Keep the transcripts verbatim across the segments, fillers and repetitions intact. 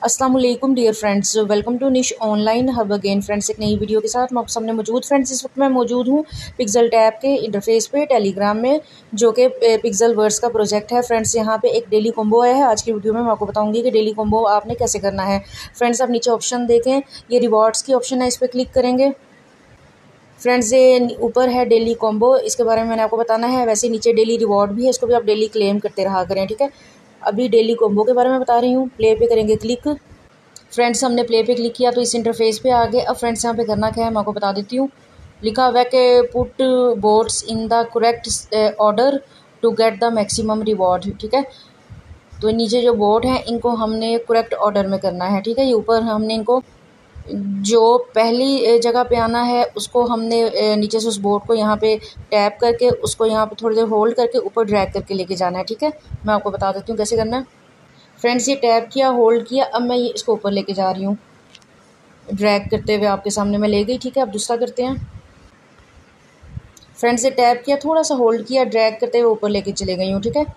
अस्सलाम वालेकुम dear friends, welcome to Nish Online Hub again friends. एक नई वीडियो के साथ मैं आप सामने मौजूद फ्रेंड्स। इस वक्त मैं मौजूद हूँ पिक्सल टैब के इंटरफेस पे टेलीग्राम में, जो कि पिक्सल वर्ड्स का प्रोजेक्ट है फ्रेंड्स। यहाँ पे एक डेली कॉम्बो आया है। आज की वीडियो में मैं आपको बताऊंगी कि डेली कॉम्बो आपने कैसे करना है। फ्रेंड्स, आप नीचे ऑप्शन देखें, ये रिवॉर्ड्स की ऑप्शन है, इस पर क्लिक करेंगे फ्रेंड्स। ये ऊपर है डेली कॉम्बो, इसके बारे में मैंने आपको बताना है। वैसे नीचे डेली रिवॉर्ड भी है, इसको भी आप डेली क्लेम करते रहा करें, ठीक है। अभी डेली कॉम्बो के बारे में बता रही हूँ। प्ले पे करेंगे क्लिक फ्रेंड्स। हमने प्ले पे क्लिक किया तो इस इंटरफेस पे आ गए। अब फ्रेंड्स यहाँ पे करना क्या है मैं आपको बता देती हूँ। लिखा हुआ है कि put bots in the correct order to get the maximum reward, ठीक है। तो नीचे जो बोट हैं इनको हमने करेक्ट ऑर्डर में करना है, ठीक है। ये ऊपर हमने इनको जो पहली जगह पे आना है उसको हमने नीचे से उस बोर्ड को यहाँ पे टैप करके उसको यहाँ पे थोड़ी देर होल्ड करके ऊपर ड्रैग करके लेके जाना है, ठीक है। मैं आपको बता देती हूँ कैसे करना है। फ्रेंड्स, ये टैप किया, होल्ड किया, अब मैं ये इसको ऊपर लेके जा रही हूँ ड्रैग करते हुए। आपके सामने मैं ले गई, ठीक है। अब दूसरा करते हैं फ्रेंड्स। ये टैप किया, थोड़ा सा होल्ड किया, ड्रैग करते हुए ऊपर लेके चले गई हूँ, ठीक है।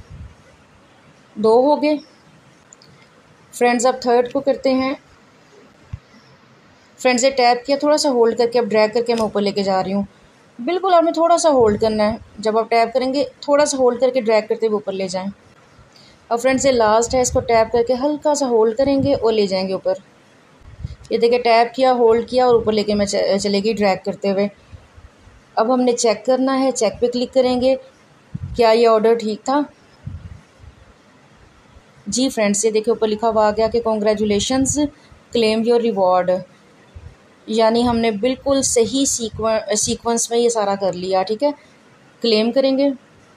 दो हो गए फ्रेंड्स। अब थर्ड को करते हैं फ्रेंड्स। ये टैप किया, थोड़ा सा होल्ड करके अब ड्रैग करके मैं ऊपर लेके जा रही हूँ। बिल्कुल आपने थोड़ा सा होल्ड करना है। जब आप टैप करेंगे थोड़ा सा होल्ड करके ड्रैग करते हुए ऊपर ले जाएं। अब फ्रेंड्स, ये लास्ट है, इसको टैप करके हल्का सा होल्ड करेंगे और ले जाएंगे ऊपर। ये देखिए, टैप किया, होल्ड किया और ऊपर लेके मैं चलेगी ड्रैग करते हुए। अब हमने चेक करना है, चेक पे क्लिक करेंगे, क्या ये ऑर्डर ठीक था। जी फ्रेंड्स, ये देखिए ऊपर लिखा हुआ आ गया कि कॉन्ग्रेचुलेशंस, क्लेम योर रिवॉर्ड। यानी हमने बिल्कुल सही सीक्वेंस सीक्वेंस में ये सारा कर लिया, ठीक है। क्लेम करेंगे।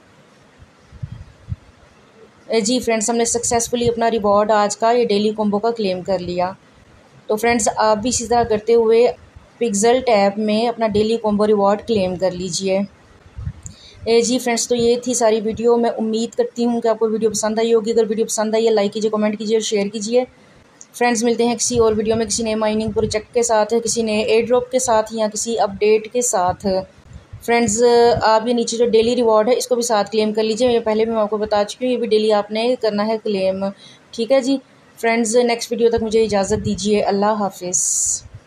जी फ्रेंड्स, हमने सक्सेसफुली अपना रिवॉर्ड आज का ये डेली कॉम्बो का क्लेम कर लिया। तो फ्रेंड्स, आप भी इसी तरह करते हुए पिक्सल टैब में अपना डेली कॉम्बो रिवॉर्ड क्लेम कर लीजिए। ए जी फ्रेंड्स, तो ये थी सारी वीडियो। मैं उम्मीद करती हूँ कि आपको वीडियो पसंद आई होगी। अगर वीडियो पसंद आई है लाइक कीजिए, कमेंट कीजिए और शेयर कीजिए। फ्रेंड्स, मिलते हैं किसी और वीडियो में, किसी नए माइनिंग प्रोजेक्ट के साथ, किसी नए एयर ड्रॉप के साथ या किसी अपडेट के साथ। फ्रेंड्स, आप ये नीचे जो डेली रिवॉर्ड है इसको भी साथ क्लेम कर लीजिए। ये पहले भी मैं आपको बता चुकी हूँ, ये भी डेली आपने करना है क्लेम, ठीक है जी। फ्रेंड्स, नेक्स्ट वीडियो तक मुझे इजाज़त दीजिए। अल्लाह हाफिज़।